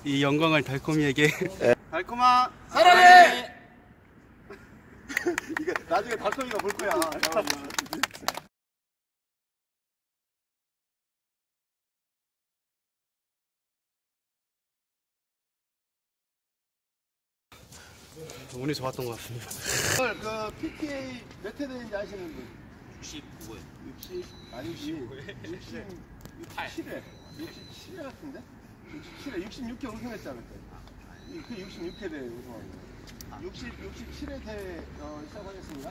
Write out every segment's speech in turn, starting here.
이 영광을 달콤이에게. 달콤아 사랑해. 이게 나중에 달콤이가 볼 거야. 운이 좋았던 것 같습니다. 오늘 그 PTA 몇 회 되는지 아시는 분? 65회. 60 아니 67회 67회 같은데? 67회 66회 우승했잖아. 그 66회 대 우승합니다. 67회 대 시작하겠습니다.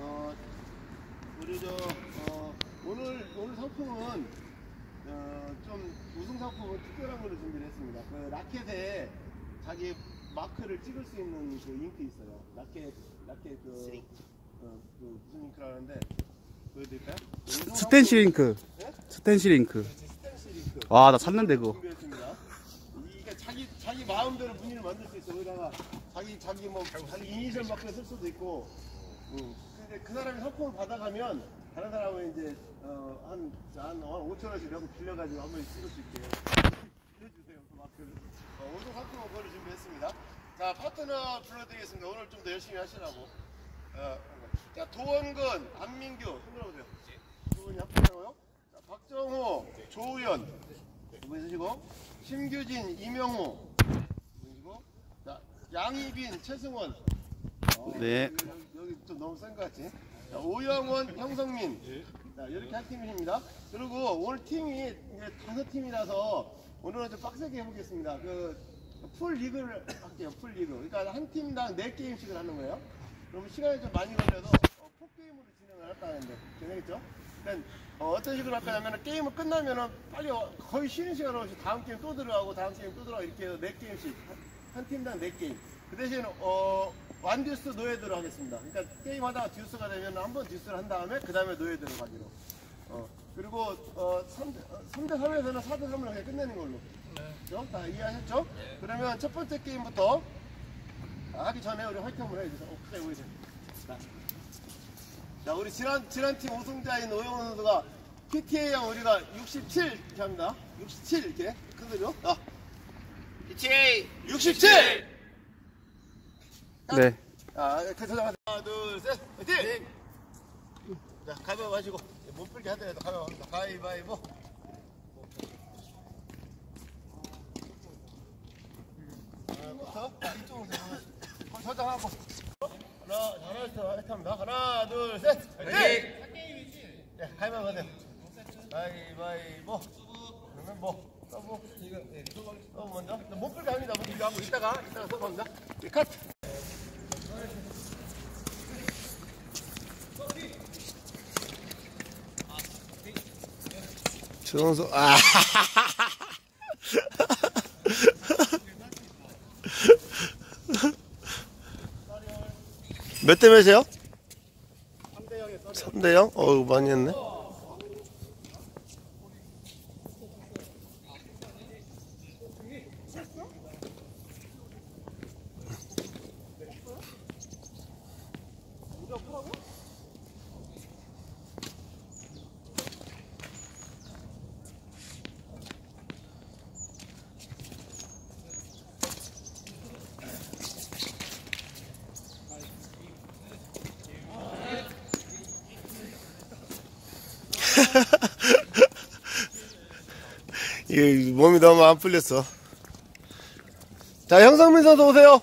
우리 오늘 상품은 좀 우승 상품은 특별한 걸로 준비를 했습니다. 그 라켓에 자기 마크를 찍을 수 있는 그 잉크 있어요. 라켓 무슨 잉크라 하는데 보여드릴까요? 스텐실 잉크. 네? 스텐실 잉크. 스텐실 잉크. 와, 나 샀는데 그거. 준비했습니다. 이게 자기 마음대로 무늬를 만들 수 있어. 거기다가 자기 이니셜 마크를 쓸 수도 있고. 근데 그 사람이 상품을 받아가면 다른 사람은 이제 한 5,000원씩 내고 빌려가지고 한 번씩 찍을 수 있게 해주세요. 그 마크를. 오늘 상품은 그걸 준비했습니다. 자, 파트너 불러드리겠습니다. 오늘 좀 더 열심히 하시라고. 자, 도원근, 안민규, 손 들어보세요. 두 분이 합격하고요. 자, 박정호, 조우연, 두 분 있으시고, 심규진, 이명호, 두 분이시고, 자, 양희빈, 최승원. 네. 여기 좀 너무 센 것 같지? 자, 오영원, 형성민. 자, 이렇게 한 팀이십니다. 그리고 오늘 팀이 이제 5팀이라서 오늘은 좀 빡세게 해보겠습니다. 풀 리그를 할게요. 풀 리그. 그러니까 한 팀당 4게임씩을 하는 거예요. 그러면 시간이 좀 많이 걸려도 4게임으로 진행을 할까하는데 되겠죠? 그러니까 어떤 식으로 할까하면 게임을 끝나면은 빨리 거의 쉬는 시간 없이 다음 게임 또 들어가고 다음 게임 또 들어가고 이렇게 해서 4게임씩 한 팀당 4게임. 그 대신 완듀스 노예드로 하겠습니다. 그러니까 게임 하다가 듀스가 되면 한 번 듀스를 한 다음에 그 다음에 노예드로 가기로. 그리고 3대 3에서는 4대 3으로 그냥 끝내는 걸로. 네. 다 이해하셨죠? 네. 그러면 첫 번째 게임부터 하기 전에 우리 화이팅 한번 해주세요. 크게 보이세요. 자, 우리 지난 팀 우승자인 오영훈 선수가 PTA형 우리가 67 이렇게 합니다. 67 이렇게 큰 소리로. PTA 67! 네. 자, 하나, 둘, 셋, 화이팅! 자, 가위바위보 하시고 못 풀게 하더라도 가위바위보. 부터 이쪽으로 저장하고 하나, 하나, 둘, 셋, 화이팅! 네, 가위바위보 하세요. 가위바위보. 그러면 서브 먼저 못 풀게 합니다. 못 풀게 하고 이따가 서브합니다. 컷. 최성수 몇 대 몇이에요? 3대 0? 어우 많이 했네. 이게 몸이 너무 안 풀렸어. 자, 형성민 선수 오세요.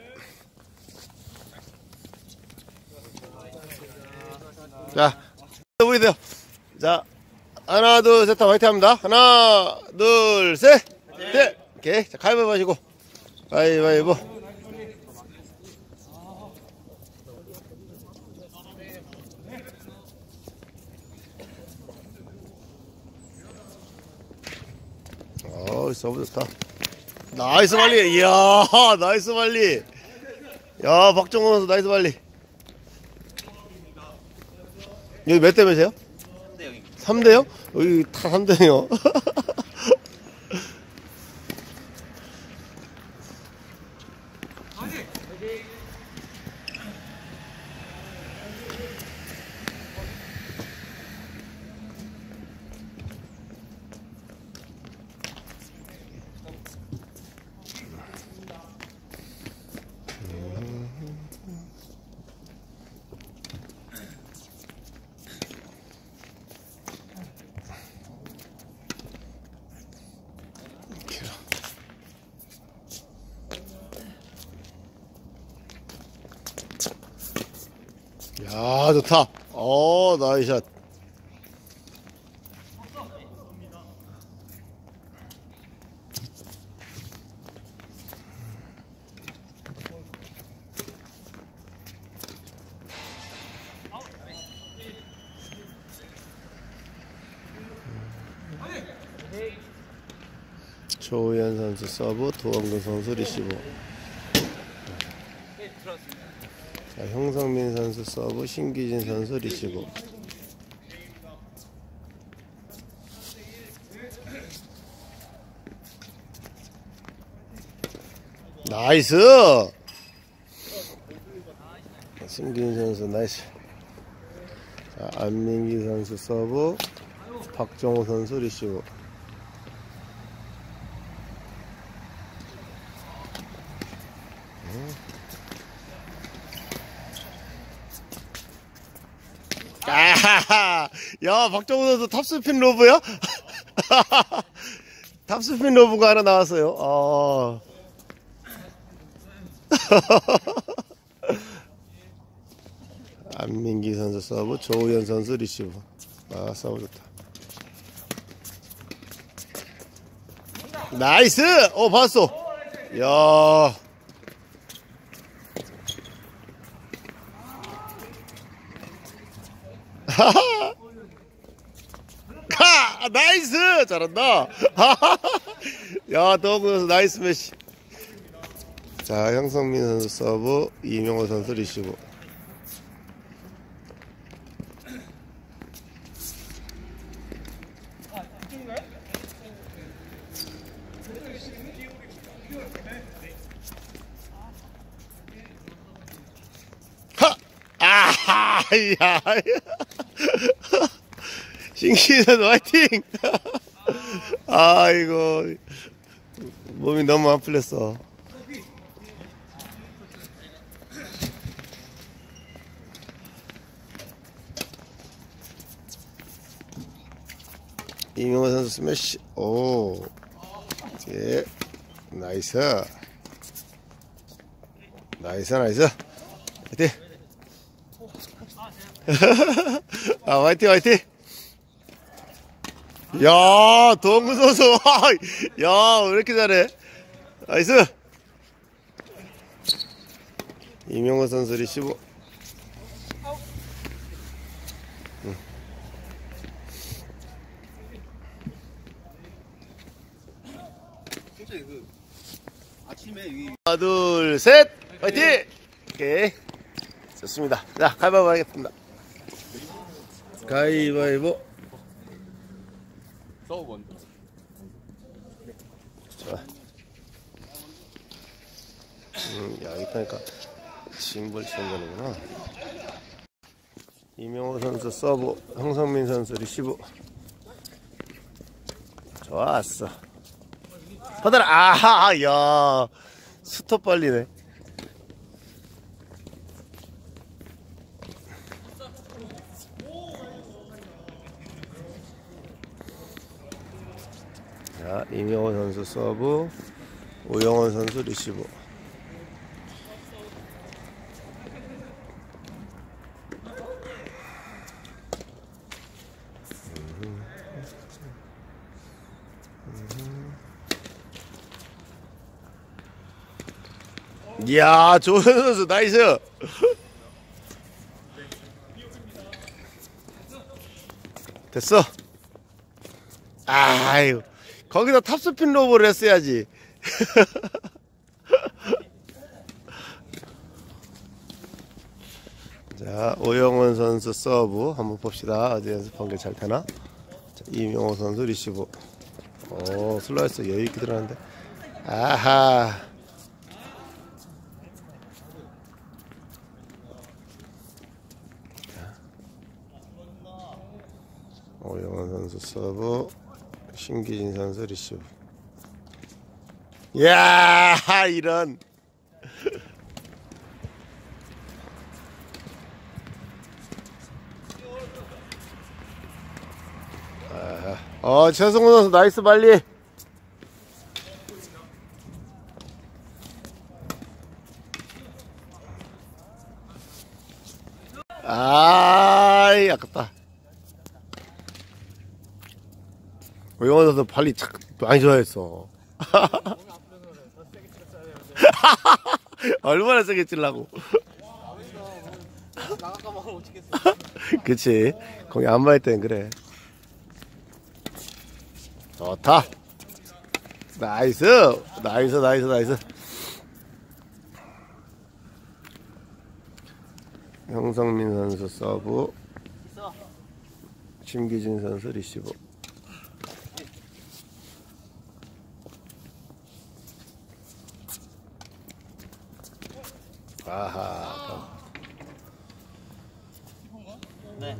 자, 보이세요. 자, 하나, 둘, 셋, 화이팅 합니다. 하나, 둘, 셋. 네. 오케이. 자, 가위바위보 하시고. 가위바위보. 서브 좋다. 나이스 발리. 이야, 나이스 발리. 야, 박정호 선수 나이스 발리. 여기 몇 대 몇이에요? 3대 0입니다. 3대 0? 여기 다 3대 0. 야, 좋다. 나이샷. 조우현 선수 서브, 도원근 선수 리시브. 자, 형성민 선수 서브, 신기진 선수 리시브. 나이스! 신기진 선수 나이스. 자, 안민기 선수 서브, 박정호 선수 리시브. 아하하. 야, 박정우 선수 탑스핀 로브야? 탑스핀 로브가 하나 나왔어요. 안민기 선수 서브, 조우현 선수 리시브. 서브 좋다. 나이스! 봤어. 야. 나이스! 잘한다. 야, 도구 선수 나이스 매시. 자, 형성민 선수 서브, 이명호 선수 리시브. 야. 신기선 화이팅! 아이고, 몸이 너무 안 풀렸어. 이명호 선수 스매시. 예, 나이스. 나이스. 화이팅! 화이팅! 야, 동구 선수. 야, 왜 이렇게 잘해? 나이스. 이명호 선수 리시브. 아침에 이 하나, 둘, 셋. 화이팅! 오케이. 좋습니다. 자, 가위바위보 하겠습니다. 가위바위보. 서브 좋아. 야, 이따니까 징벌 치는구나. 이명호 선수 서브, 형성민 선수 리시브. 좋았어. 받아라. 아하, 야, 스톱 빨리네. 자, 이명호 선수 서브, 오영원 선수 리시브. 이야, 조현 선수 나이스. 됐어. 아유, 거기다 탑스핀 로브를 했어야지. 자, 오영원 선수 서브 한번 봅시다. 어제 연습한 게 잘 되나? 자, 이명호 선수 리시브. 슬라이스 여유있게 들어가는데. 아하. 오영원 선수 서브, 신기진 선수 리시브. 이야, 이런. 최승훈 선수 나이스 빨리. 아이, 아깝다. 오영원 선수 발리 착 많이 좋아했어. 얼마나 세게 찔라고. 나갈까봐 어떻겠어. 그치. 거기 안 맞을 땐 그래. 좋다. 나이스. 나이스, 나이스, 나이스. 형성민 선수 서브. 심기진 선수 리시브. 아하. 네.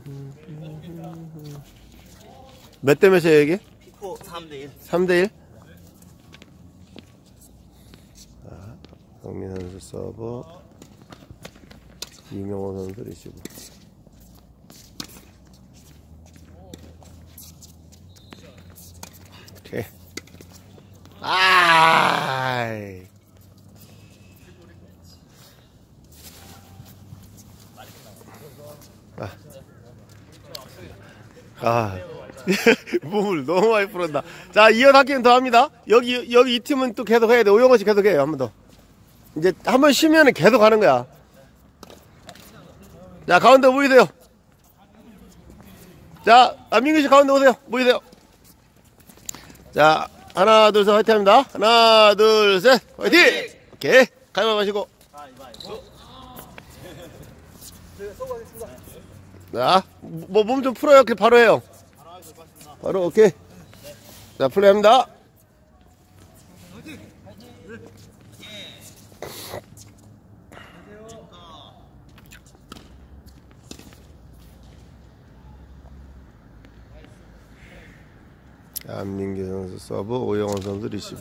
몇 대 몇이에요, 이게? 피코 3대1. 3대1? 성민 선수 서브. 이명호 선수 리시브. 오케이. 아이. 몸을 너무 많이 풀었다. 자, 이어서 한 게임 더 합니다. 여기 이 팀은 또 계속 해야 돼. 오영호 씨 계속 해요. 한 번 더. 이제 한 번 쉬면은 계속 하는 거야. 자, 가운데 모이세요. 자, 민규 씨 가운데 오세요. 모이세요. 자, 하나, 둘, 셋, 화이팅 합니다. 하나, 둘, 셋, 화이팅! 오케이. 가위바위보 마시고. 자, 뭐 몸 좀 풀어요. 그냥 바로 해요. 바로 오케이. 자, 플레이합니다. 안민기 선수 서브, 오영원 선수 리시브.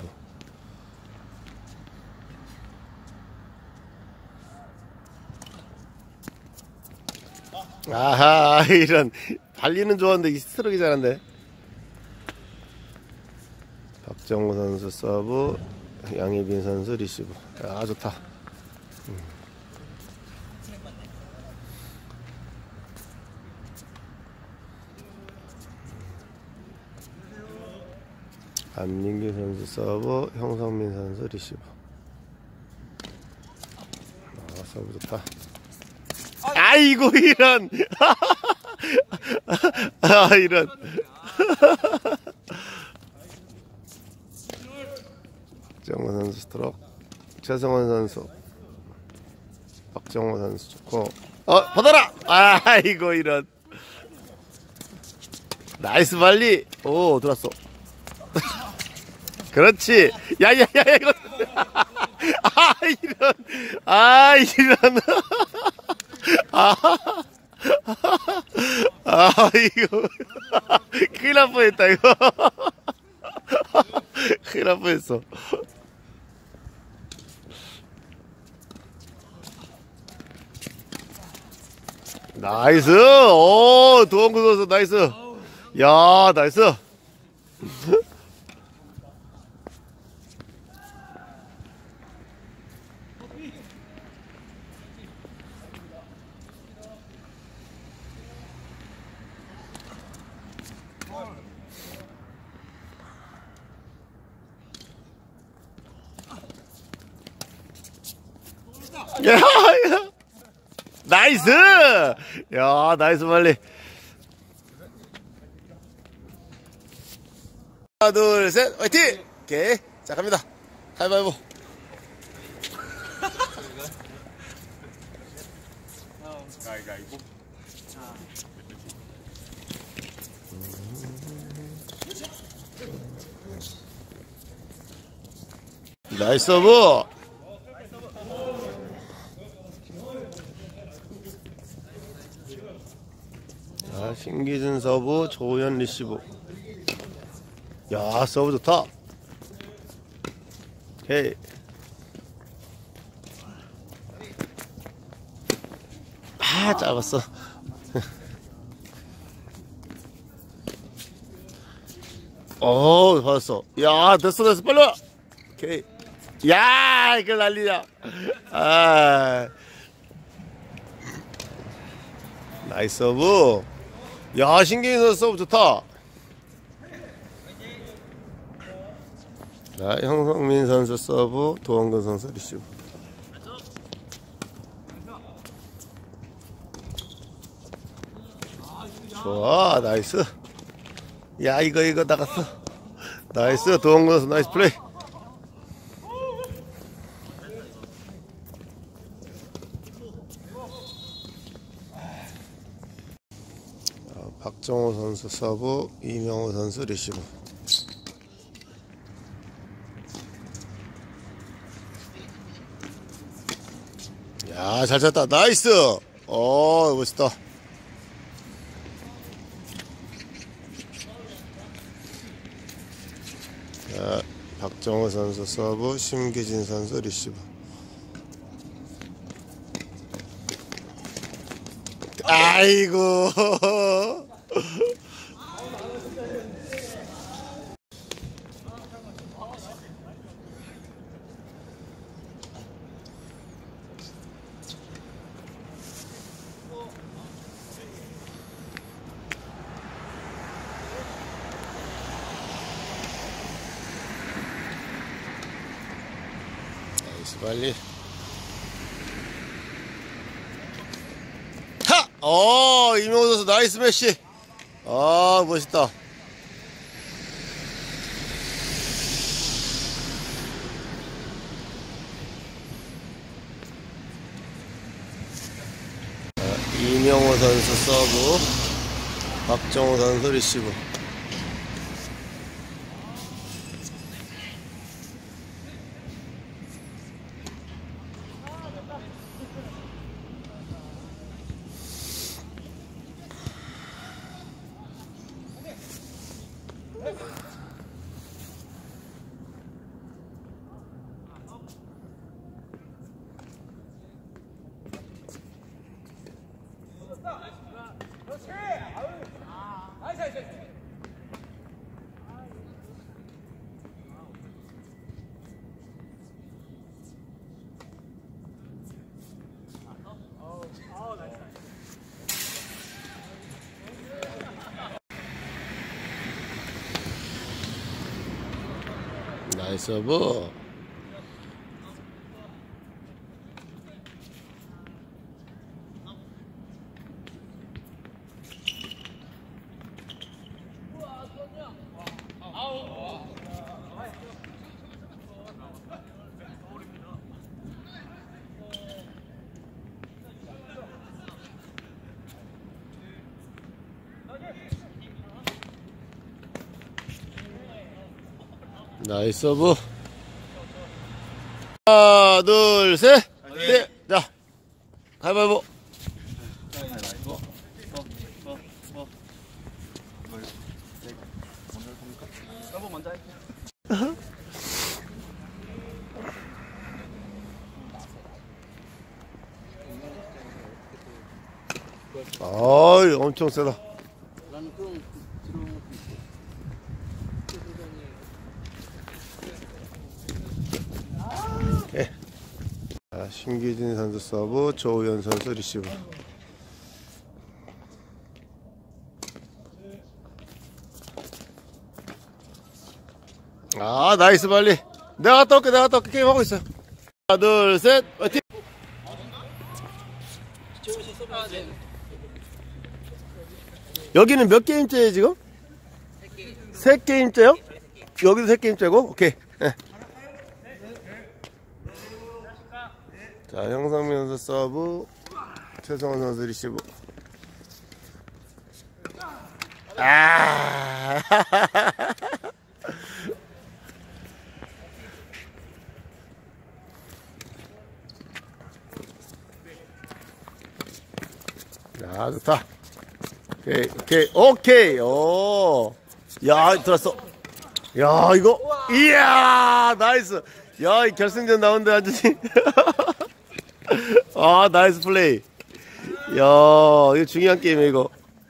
아하, 이런 발리는 좋았는데 스트로크 잘한데. 박정우 선수 서브, 양혜빈 선수 리시브. 아, 좋다. 안민규 선수 서브, 형성민 선수 리시브. 아, 서브 좋다. 아이고, 이런. 아, 이런. 박정호 선수 스트로크. 최성원 선수. 박정호 선수 좋고. 받아라! 아이고, 이런. 나이스 발리. 오, 들어왔어. 그렇지. 야야야, 이거. 이런. 이런. 이거. 큰일 날 뻔했다, 이거. 큰일 날 뻔했어. 나이스. 오, 도원구 선수, 나이스. 야, 나이스. 야, 나이스! 야, 나이스 빨리. 하나, 둘, 셋, 화이팅! 오케이. 자, 갑니다. 가위바위보. 가위바위보. 나이스 서브. 자, 신기준 서브, 조현 리시브. 야, 서브 좋다. 오케이. 짧았어. 받았어. 야, 됐어. 빨리 와. 오케이. 야, 이걸 난리야. 나이스 서브. 야, 신기인 선수 서브 좋다. 자, 형성민 선수 서브, 도원근 선수 리시브. 좋아, 나이스. 야, 이거 나갔어. 나이스, 도원근 선수 나이스 플레이. 박정호 선수 서브, 이명호 선수 리시브. 야, 잘 쳤다. 나이스. 멋있다. 자, 박정호 선수 서브, 심기진 선수 리시브. 아이고. 나이스 빨리. 하! 이명호 선수 나이스 매시. 멋있다. 이명호 선수 서브, 박정호 선수 리시브. 나이스 서브. 나이스 서브. 하나, 둘, 셋. 네. 자, 가위바위보. 서브 먼저 할게. 어이, 엄청 세다. 나는 그럼 들어오는 것도 있고. 예. 자, 신기진 선수 서브, 조우현 선수 리시브. 나이스 빨리. 내가 갔다 올게 게임 하고 있어. 하나, 둘, 셋, 화이팅! 여기는 몇 게임째예요 지금? 3게임째요? 여기도 3게임째고? 오케이. 네. 자, 형상민 선수 서브, 최성원 선수 리시브. 야, 좋다. 오케이. 야, 들었어. 야, 이거. 이야, 나이스. 야, 이 결승전 나온다, 완전히. 나이스 플레이. 야, 이거 중요한 게임이야, 이거.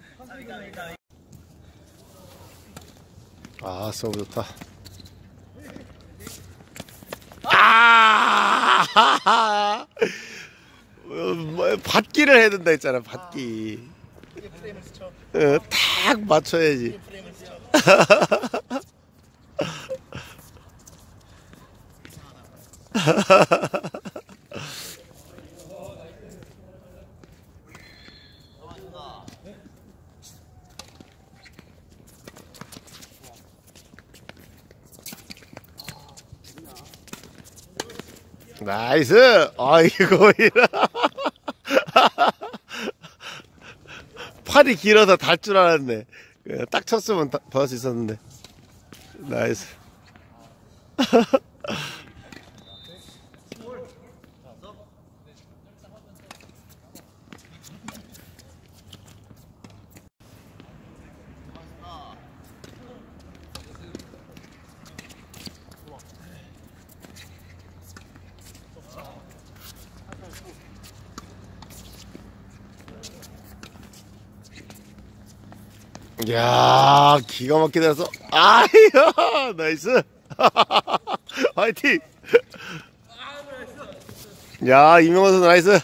서브 좋다. 받기를 해야 된다 했잖아, 받기. 딱 맞춰야지. 나이스. 아이고 이라. 팔이 길어서 달 줄 알았네. 딱 쳤으면 받을 수 있었는데. 나이스. 이야, 기가 막히게 돼서. 아이야, 나이스. 화이팅. 야, 이명호 선수 나이스.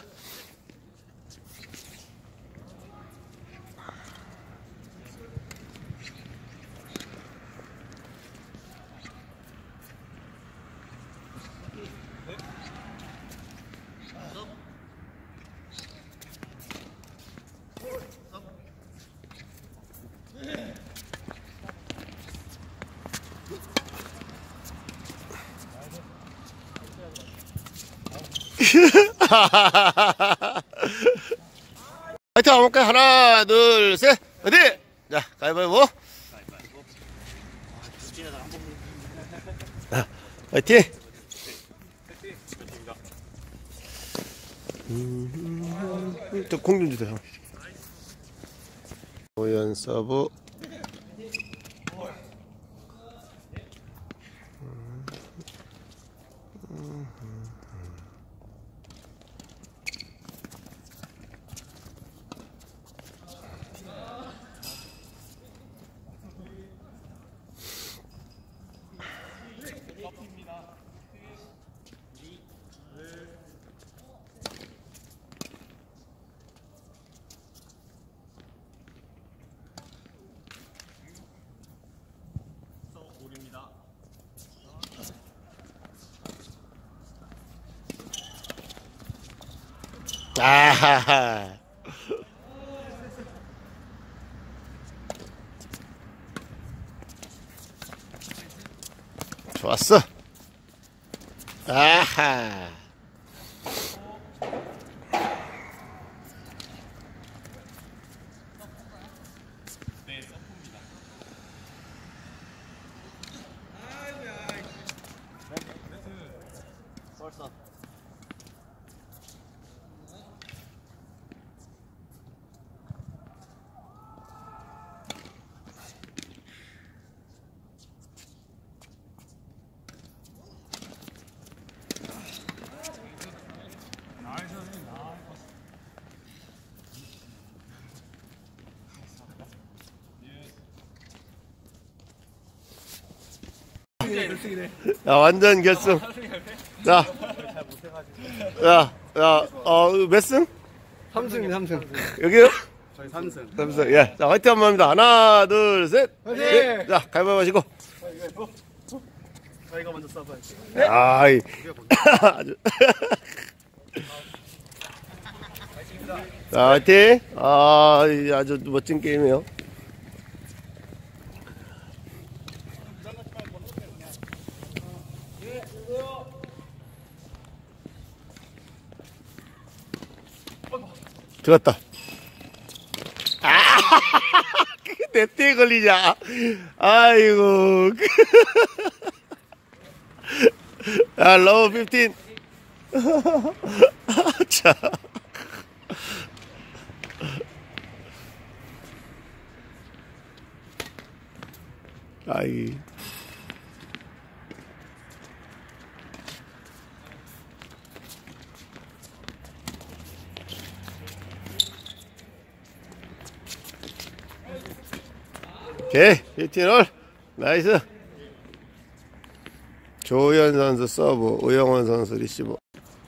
화이팅 한번 볼까요? 하나, 둘, 셋, 어디? 자, 가위바위보. 화이팅! 저 공 좀 주세요. 오연 서브. 아하하. 좋았어. 아하. 벌써. 야, 완전 결승. 자, 야, 몇 승? 3승입니다, 3승. 여기요? 저희 3승. 3승. 예. 자, 화이팅 한번 합니다. 하나, 둘, 셋. 화이팅! 네. 자, 가위바위보 하시고. 저희가 먼저 써봐야지. 아이. 아주. 자, 화이팅. 아, 아주 멋진 게임이에요. 들었다. 아, 내 띠에 걸리냐. 아이고. 아, 로우 15. 자. 아이. 오케이, 15올. 나이스. 조현 선수 서브, 우영원 선수 리시브.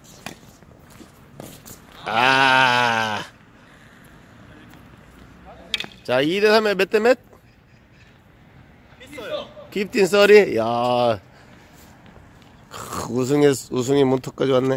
아. 자, 2대3에 몇 대 몇? 15-30. 야, 우승이 문턱까지 왔네.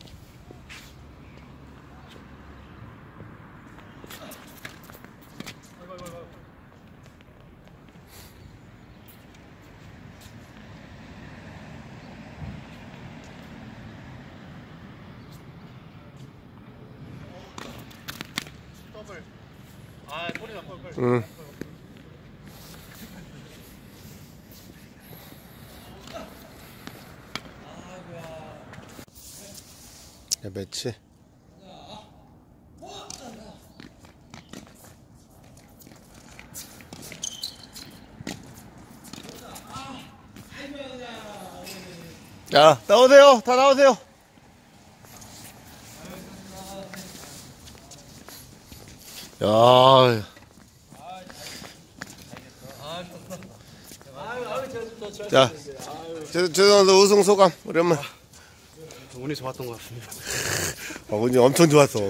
응. 야, 매치. 자, 나오세요. 다 나오세요. 야. 자, 죄송합니다. 우승 소감 오랜만. 운이 좋았던 것 같습니다. 운이 엄청 좋았어.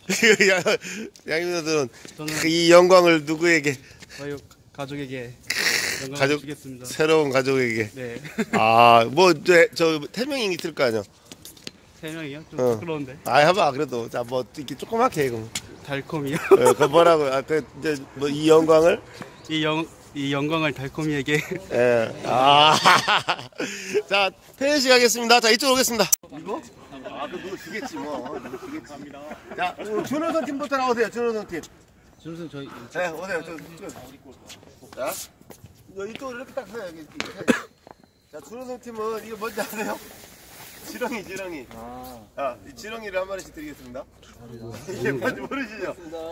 양님들은 저는 이 영광을 누구에게? 저희 가족에게 영광을 가족, 주겠습니다. 새로운 가족에게. 네. 아, 뭐 저 태명이 있을 거 아니야. 3명이요? 좀 어. 부끄러운데. 아, 해봐. 그래도 자, 뭐 이렇게 조그맣게 해. 그럼. 달콤이요. 그 뭐라고? 아, 그 이제 뭐 이 영광을. 이 영광을 달콤이에게. 예. 아. 자, 퇴식 하겠습니다. 자, 이쪽으로 오겠습니다. 이거? 아, 그 누구 주겠지 뭐. 누구 주겠지. 자, 준호선 팀부터 나오세요. 준호선 팀. 준우선 저희 네, 오세요. 자, 이쪽으로 이렇게 딱 서요. 여기. 자, 준호선 팀은 이거 뭔지 아세요? 지렁이. 아, 이 지렁이를 한 마리씩 드리겠습니다. 이게 뭔지 모르시죠?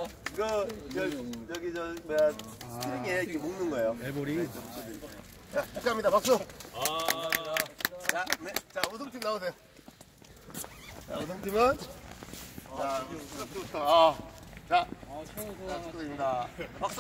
저기 뭐야 스트링에 이렇게 묶는 거예요. 엘보링. 자, 축하합니다. 박수. 자, 네, 자 우승팀 나오세요. 자, 우승팀은 자, 수석부터 자, 축하드립니다. 박수.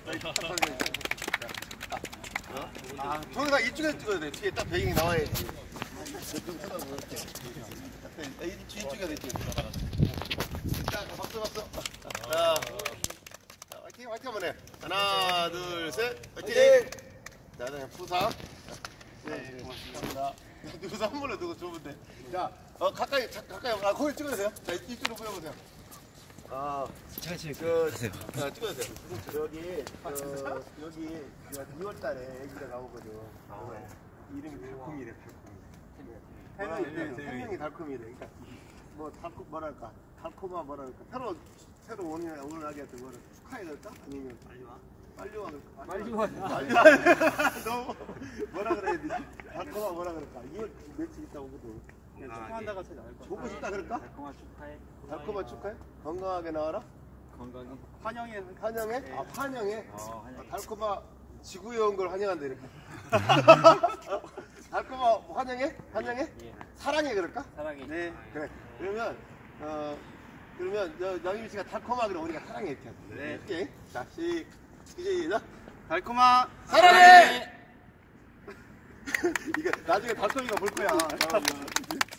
동영상 이쪽에서 찍어야 돼. 뒤에 딱 배경이 나와야지. 좀 쳐다보고 이렇게. 이쪽에서 이렇게. 자, 박수. 자, 화이팅 한번 해. 하나, 둘, 셋, 화이팅! 자, 그다음에 부상. 네, 고맙습니다. 누구 선물로 누구 줬는데. 자, 가까이, 거기 찍어주세요. 자, 이쪽으로 보여보세요. 찍어주세요. 여기 2월달에 애기가 나오거든. 이름이 달콤이래, 달콤이. 태명이 달콤이래. 그러니까 뭐 뭐랄까, 달콤한 뭐랄까. 새로 오는 아기한테 뭐를 축하해 줄까? 아니면 빨리 와. 너무 뭐라 그래야 되지? 달콤한 뭐라 그럴까? 2월 며칠 있다 오거든. 축하한다가 제일 나을 것 같아요. 보고 싶다 그럴까? 달콤한 축하해. 건강하게 나와라. 환영해. 환영해? 아, 환영해? 달콤한 지구에 온 걸 환영한다 이렇게. 달콤한 환영해? 사랑해 그럴까? 사랑해. 네. 그래. 그러면 영임 씨가 달콤하게 우리가 사랑해 이렇게 하자. 네. 오케이. 자, 시작. 달콤아. 사랑해. 이거 나중에 달콤이가 볼 거야.